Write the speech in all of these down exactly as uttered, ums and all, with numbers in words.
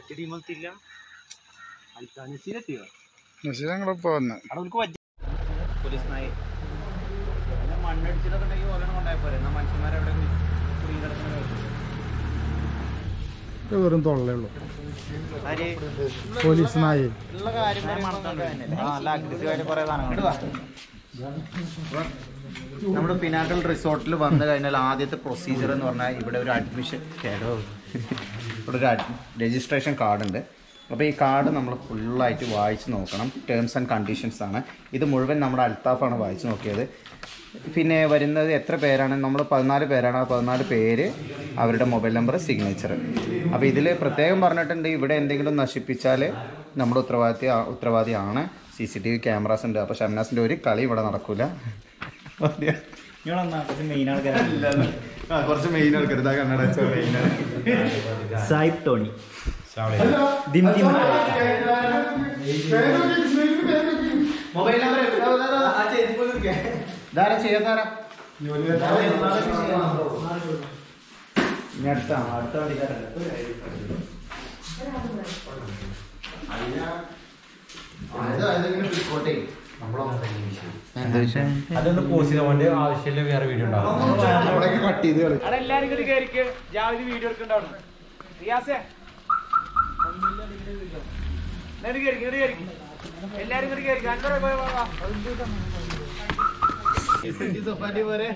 മറ്റേ ടീമെത്തില്ല നസീരെത്തിയോ പോലീസ് നായി മണ്ണടിച്ചിട്ടൊക്കെ ഉണ്ടെങ്കിൽ ഓരോന്നും കൊണ്ടായ പോലെ എന്നാൽ മനുഷ്യന്മാരെവിടെ കുടുങ്ങി കിടക്കുന്ന വെറും തൊള്ളേ ഉള്ളൂ പോലീസ് നായി ഉള്ള കാര്യം നമ്മുടെ പിനാക്കൽ റിസോർട്ടിൽ വന്നു കഴിഞ്ഞാൽ ആദ്യത്തെ പ്രൊസീജിയർ എന്ന് പറഞ്ഞാൽ ഇവിടെ ഒരു അഡ്മിഷൻ കേടോ ഇവിടെ ഒരു രജിസ്ട്രേഷൻ കാർഡുണ്ട്. അപ്പോൾ ഈ കാർഡ് നമ്മൾ ഫുള്ളായിട്ട് വായിച്ച് നോക്കണം. ടേംസ് ആൻഡ് കണ്ടീഷൻസ് ആണ് ഇത് മുഴുവൻ. നമ്മുടെ അൽത്താഫാണ് വായിച്ച് നോക്കിയത്. പിന്നെ വരുന്നത് എത്ര പേരാണ്, നമ്മൾ പതിനാല് പേരാണ്. ആ പതിനാല് പേര് അവരുടെ മൊബൈൽ നമ്പർ, സിഗ്നേച്ചർ. അപ്പോൾ ഇതിൽ പ്രത്യേകം പറഞ്ഞിട്ടുണ്ട് ഇവിടെ എന്തെങ്കിലും നശിപ്പിച്ചാൽ നമ്മുടെ ഉത്തരവാദിത്ത ഉത്തരവാദിയാണ്. C C T V cameras ഉണ്ട്. അപ്പോൾ ഷംനാസിൻ്റെ ഒരു കളി ഇവിടെ നടക്കില്ല. മെയിൻ ആൾക്കാരാണ്, കുറച്ച് മെയിൻ ആൾക്കാർ. ഇതാ കന്നഡ സായിബ് ടോണി മൊബൈൽ നമ്പർ ധാരാ ചെയ്യാതാരാ ഇനി അടുത്താണ് അടുത്ത വണ്ടിക്കാരല്ല. അതൊന്ന് പോസ്റ്റ് ചെയ്താൽ വേണ്ടി ആവശ്യമില്ല വേറെ വീഡിയോ ഉണ്ടാവും. കട്ട് ചെയ്ത് അതെല്ലാരും കൂടി കയറിക്ക് ജാവലി വീഡിയോ എടുക്കണ്ടാവും. റിയാസേ എല്ലാരും കൂടി കയറിക്കും. അൻപത് പോയ സൊഫാന്റെ പോലെ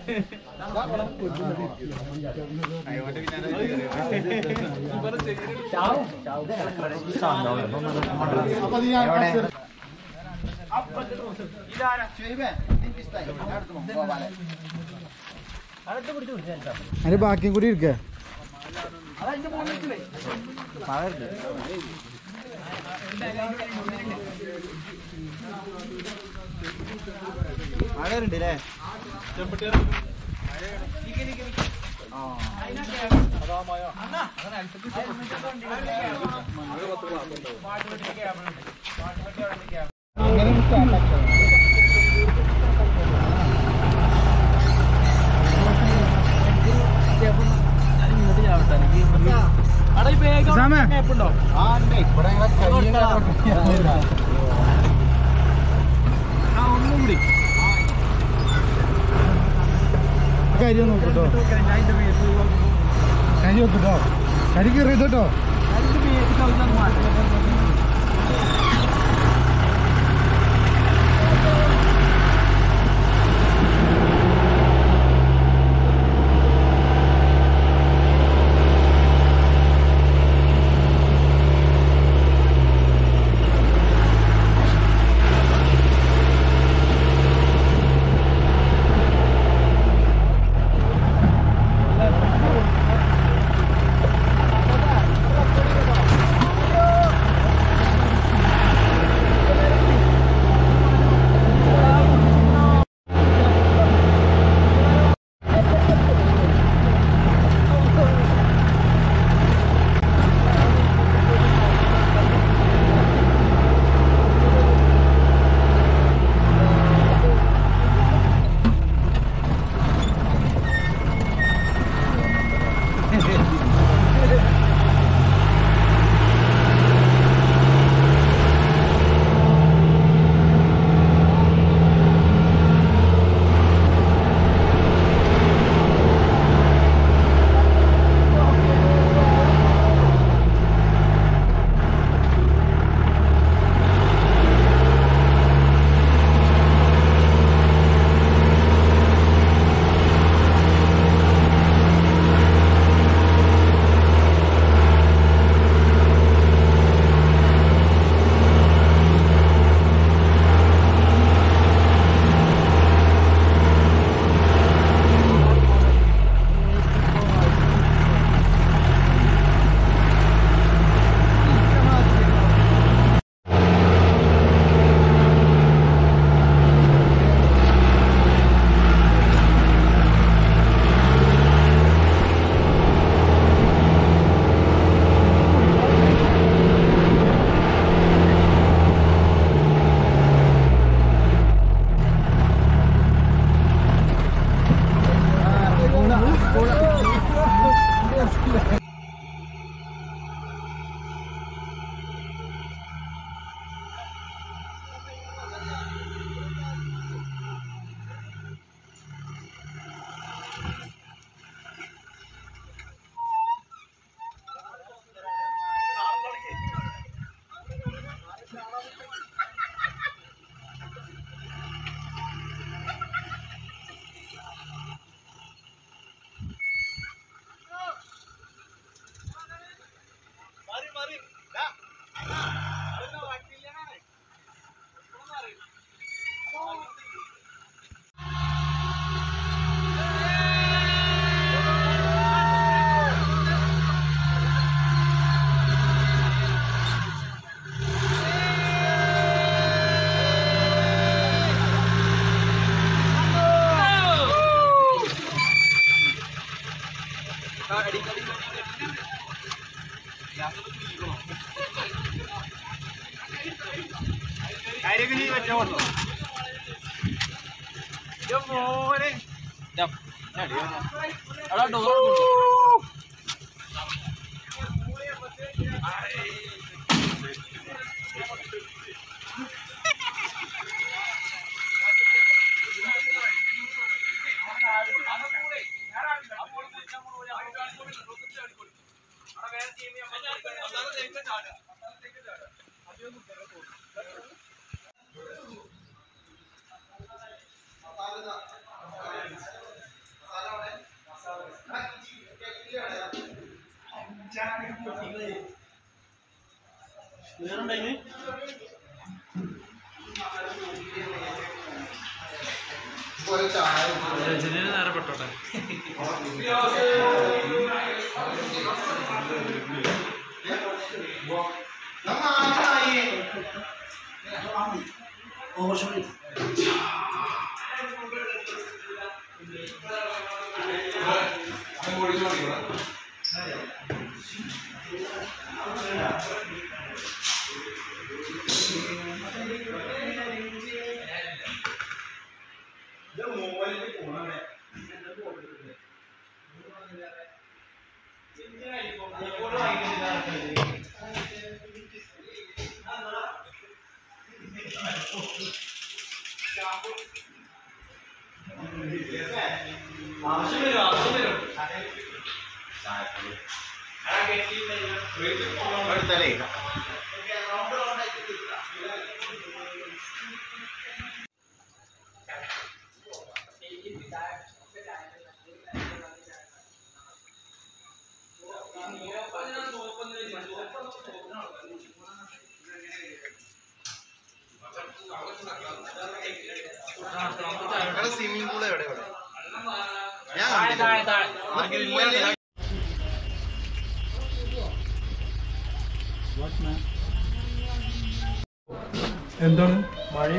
അതിന്റെ ബാക്കിയും കൂടി ഇരിക്കേ. മഴയുണ്ട് അല്ലേ? ഒന്നുകൂടി കാര്യം നോക്കട്ടോ, കാര്യം നോക്കട്ടോ, കരി കയറിയതോ. കാര്യമൊക്കെ നീ പറ്റാ മോനെ നേരെ പെട്ടോട്ടെ സ്വിമ്മിംഗ് പൂൾ എവിടെ എന്താണ് മഴ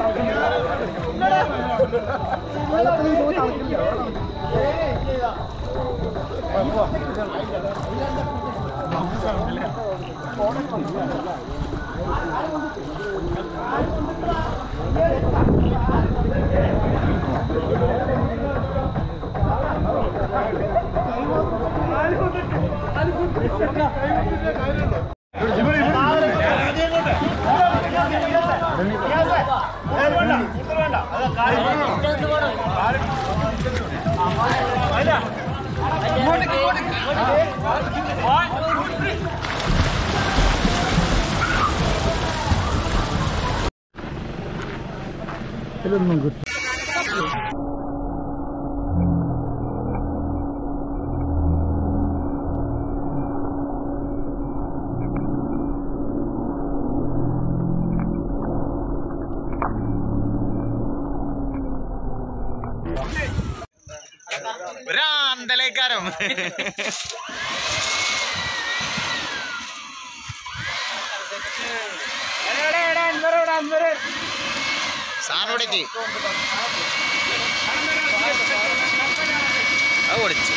വെള്ളത്തിൽ തണുക്കില്ല ഇതിലൊന്നും കിട്ടും. ഒരാന്തലേക്കാരം സാധനോടേക്ക് അത് ഓടിച്ചു.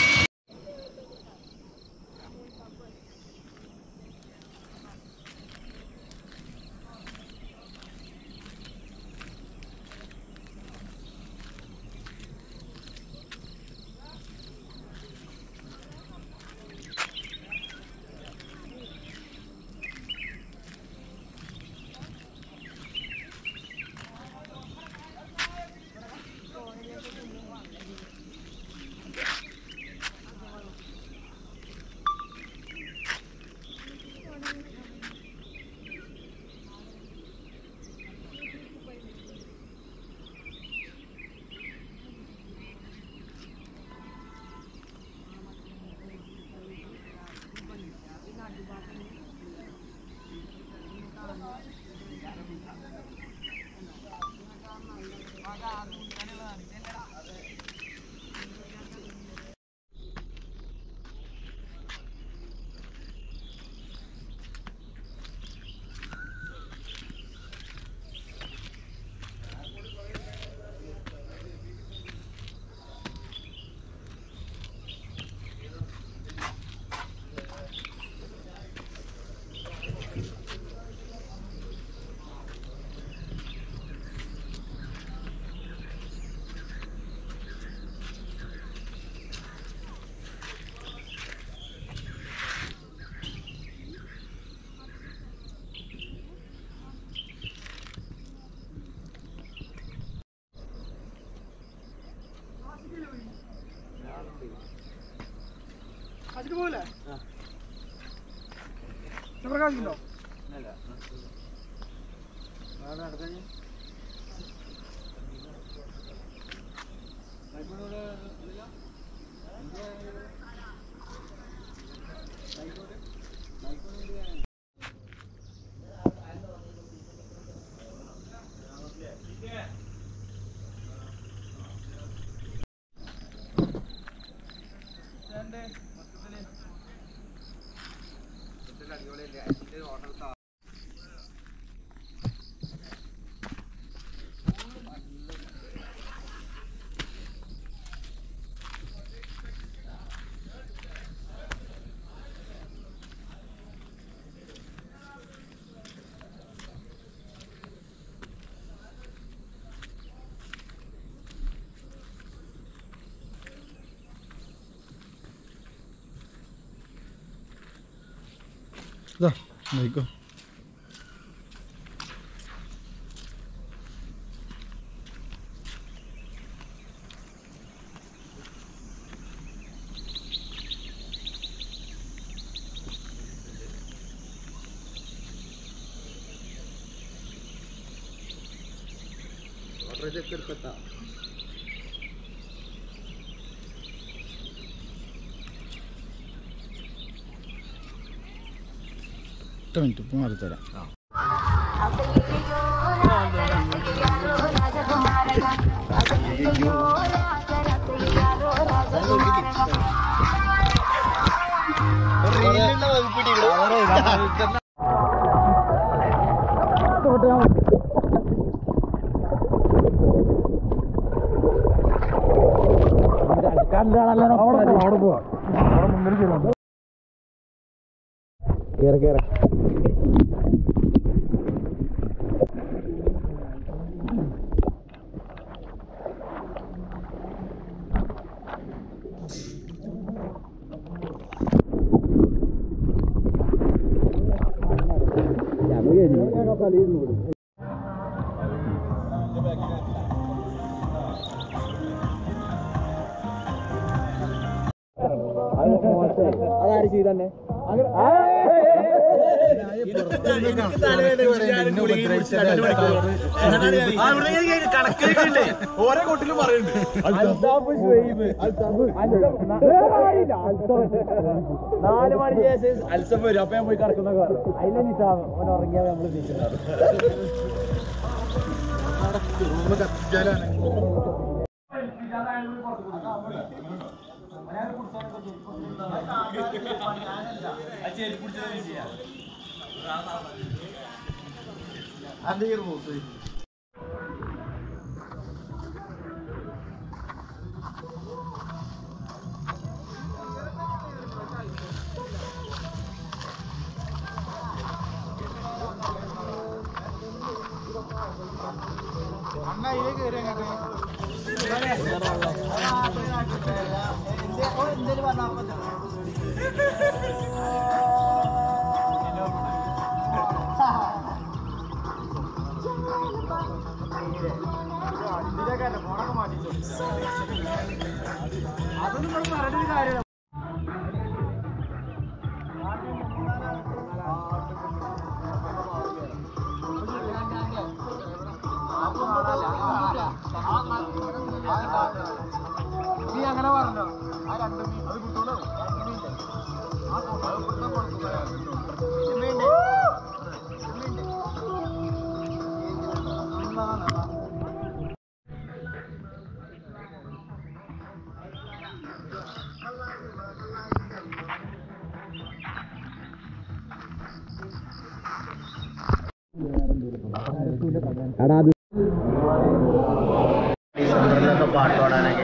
പോലെ പ്രകാശിക്കോ ഇതാ നോക്കോ ഒറ്റ മിനിറ്റ് ഇപ്പം മാറിത്തരാം. കണ്ടാണല്ലോ അവിടെ പോവാ അവിടെ മുന്നിൽ ചെയ്യണം കേറ കേറ അതാര് ചെയ്തന്നെ ഓരോ കൊട്ടിലും പറയുന്നുണ്ട് നാല് മണി ശേഷം അൽസം വരും അപ്പൊ ഞാൻ പോയി കിടക്കുന്ന അതിലെ നിസാമ ഓൻ ഉറങ്ങിയാൽ നമ്മള് അതൊന്നും നമ്മൾ പറഞ്ഞൊരു കാര്യം നീ അങ്ങനെ പറഞ്ഞോ ആ രണ്ട് മീൻ അത് കിട്ടൂലോ ഡിസംബറിലൊക്കെ പാട്ട് പാടാനൊക്കെ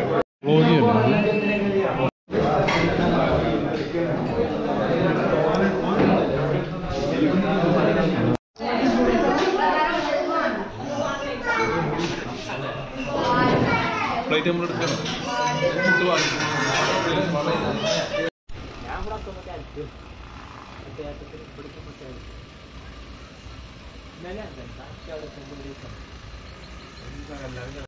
ഫ്ലൈറ്റ് നമ്മൾ എടുക്കണം ഞാൻ